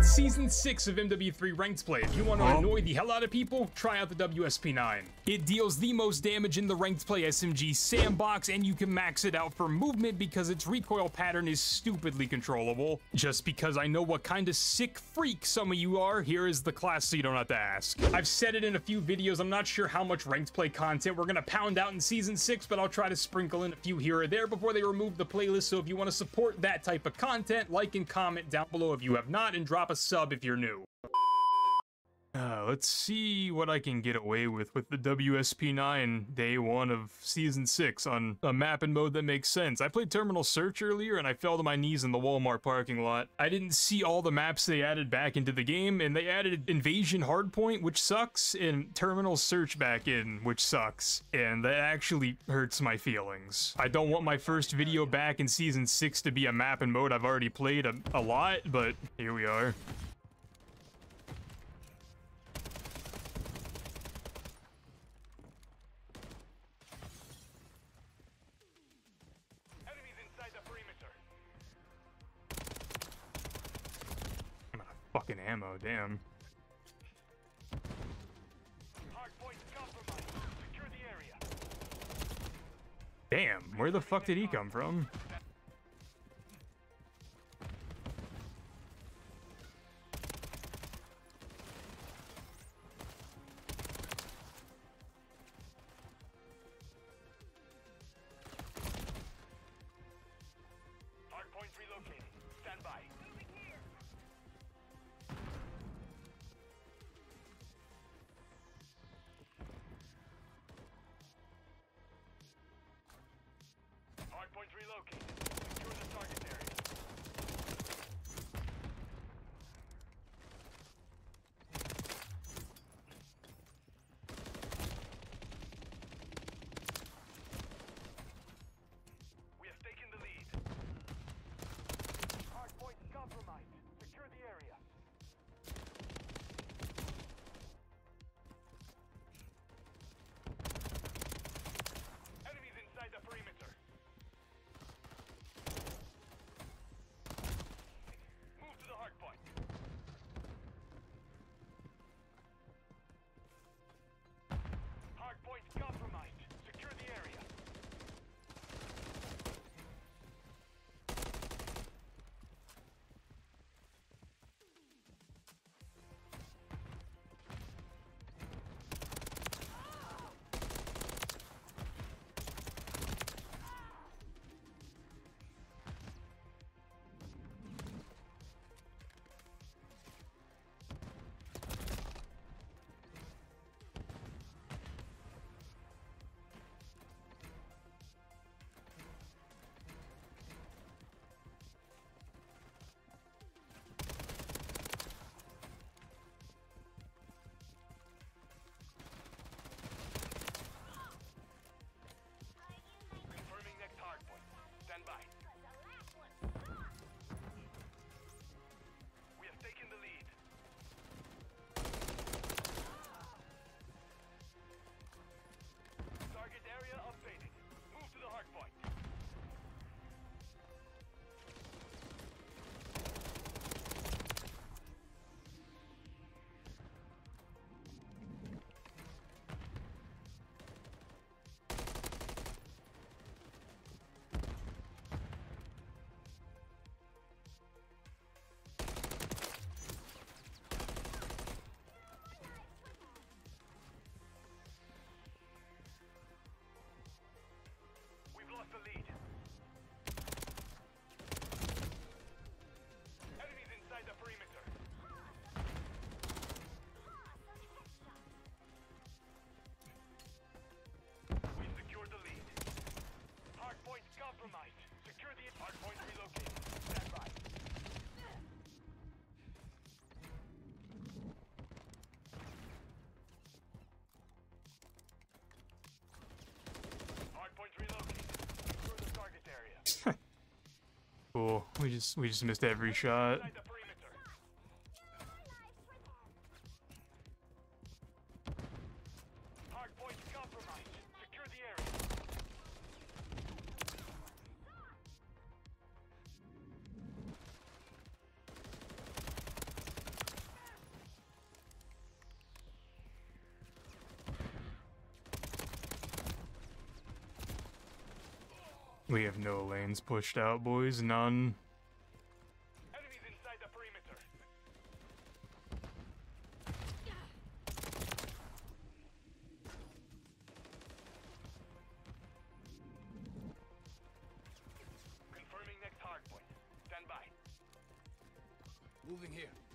It's Season 6 of MW3 Ranked Play. If you want to annoy the hell out of people, try out the WSP9. It deals the most damage in the Ranked Play SMG sandbox, and you can max it out for movement because its recoil pattern is stupidly controllable. Just because I know what kind of sick freak some of you are, here is the class so you don't have to ask. I've said it in a few videos, I'm not sure how much Ranked Play content we're gonna pound out in Season 6, but I'll try to sprinkle in a few here or there before they remove the playlist, so if you want to support that type of content, like and comment down below if you have not, and drop a sub if you're new. Let's see what I can get away with the WSP9 day 1 of Season 6 on a map and mode that makes sense. I played Terminal Search earlier and I fell to my knees in the Walmart parking lot. I didn't see all the maps they added back into the game, and they added Invasion Hardpoint, which sucks, and Terminal Search back in, which sucks. And that actually hurts my feelings. I don't want my first video back in Season 6 to be a map and mode I've already played a lot, but here we are. Fucking ammo, damn. Damn, where the fuck did he come from? Hardpoint relocated. Stand by. Moving here. Hardpoint relocated. Secure the target area. We have taken the lead. Hardpoint compromised. Secure the area. Enemies inside the perimeter. Move to the hardpoint. Hardpoint compromised. Secure the area. Confirming next hardpoint. Stand by. We have taken the lead. Target area updated. Move to the hardpoint. We've lost the lead. Enemies inside the perimeter. We secured the lead. Hardpoint compromised. Secure the hardpoint relocated. Stand by. Hardpoint relocated. Secure the target area. Cool. We just missed every shot. Inside the perimeter. Hardpoint compromised. Secure the area. We have no lanes pushed out, boys. None. Enemies inside the perimeter. Confirming next hard point. Stand by. Moving here.